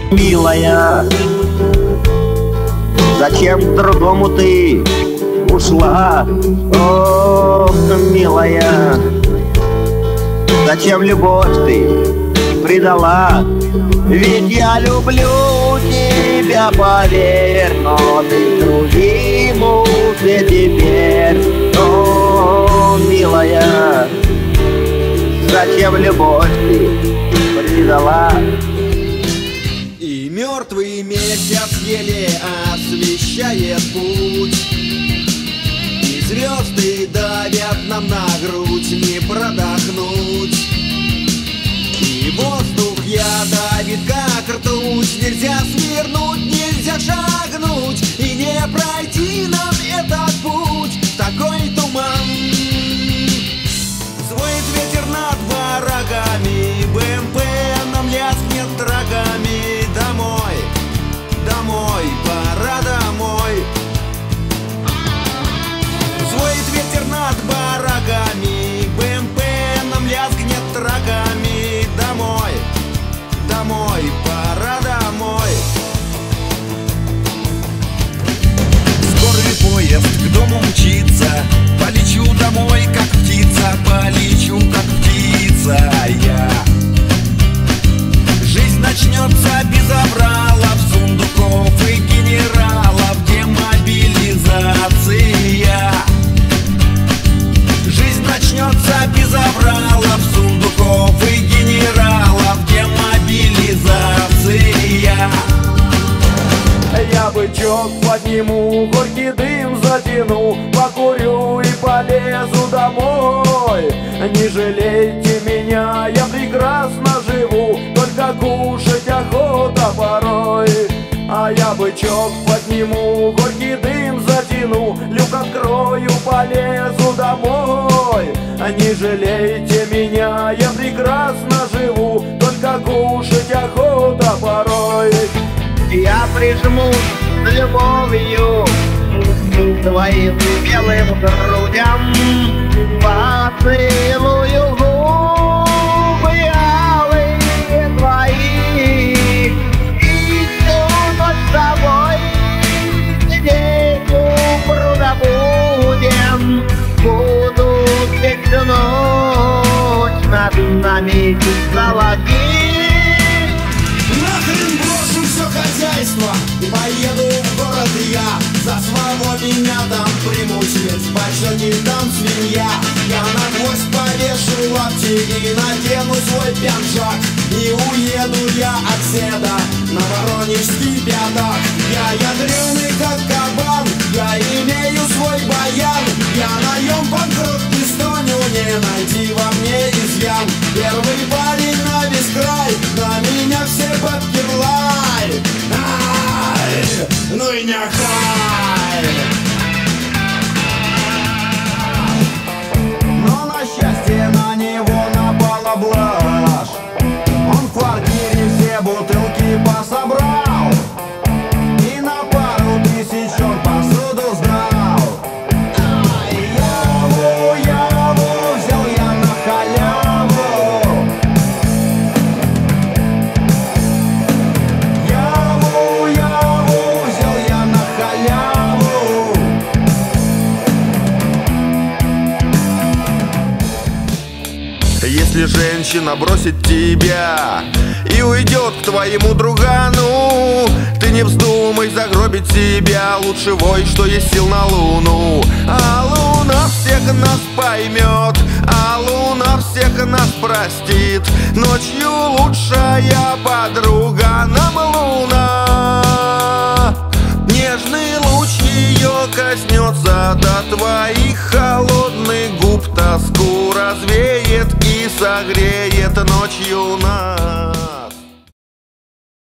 Милая, зачем к другому ты ушла? Ох, милая, зачем любовь ты предала? Ведь я люблю тебя, поверь, но ты другим уже теперь. О, милая, зачем любовь ты предала? И мертвый месяц еле освещает путь, и звезды давят нам на грудь, не продохнуть. И воздух давит как ртуть, нельзя свернуть, нельзя шагнуть, и не пройти нам этот путь в такой туман. Взвоет ветер над бараками, БМП нам лязгнет рогами. Домой, домой, пора домой. Взвоет ветер над бараками, БМП нам лязгнет рогами. Домой, домой, пора домой. Скорый поезд к дому мчится, полечу домой, как птица, полечу, как птица я. Жизнь начнется без авралов, сундуков и генералов, демобилизация. Жизнь начнется без авралов, сундуков и генералов, демобилизация. Я бычок подниму, горький дым затяну, покурю и полезу домой. Не жалейте меня, я прекрасно живу, только кушать охота порой. А я бычок подниму, горький дым затяну, люк открою, полезу домой. Не жалейте меня, я прекрасно живу, только кушать охота порой. Я прижмусь с любовью к твоим белым грудям, поцелую губы алые твои, и всю ночь с тобой сидеть у пруда будем. Буду петь всю ночь над нами соловьи. Хозяйство, и поеду в город я. За самого меня там примусь, ведь в бочоне там свинья. Я на гвоздь повешу лапти и надену свой пиджак, и уеду я от седа на воронежский пятак. Я ядрёный как кабан, я имею свой баян. Я наем банкрот не стоню, не найти во мне изъян. Первый парень на весь край, на меня все бабки в лай. Ай, ну и нехай. Но на счастье на него напала блажь. Он в квартире все бутылки пособрал и на пару тысяч он посуду сдал. Яву взял я на халяву. Яву взял я на халяву. Если женщина бросит тебя и уйдет к твоему другану, ты не вздумай загробить себя, лучше вой, что есть сил на луну. А луна всех нас поймет, а луна всех нас простит. Ночью лучшая подруга нам луна. Нежный луч ее коснется, до твоих холодных губ тоску развеет и согреет ночью нас.